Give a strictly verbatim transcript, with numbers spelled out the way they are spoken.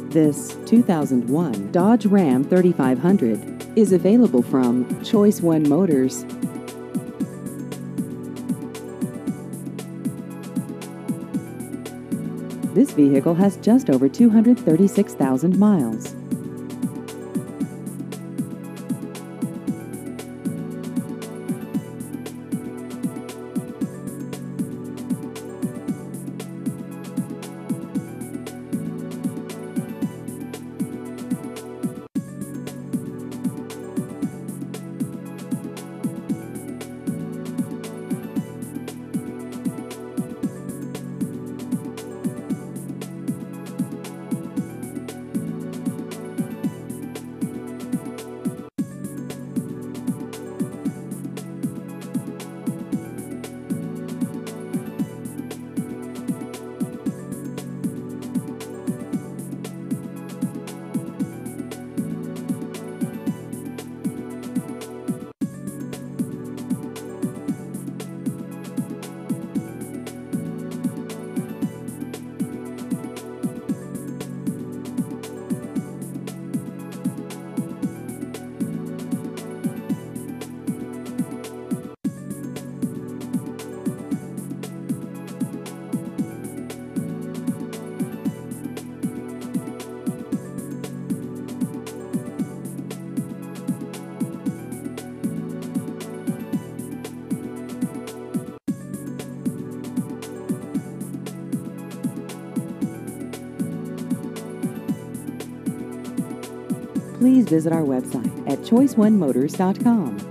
This two thousand one Dodge Ram thirty-five hundred is available from Choice One Motors. This vehicle has just over two hundred thirty-six thousand miles. Please visit our website at choice one motors dot com.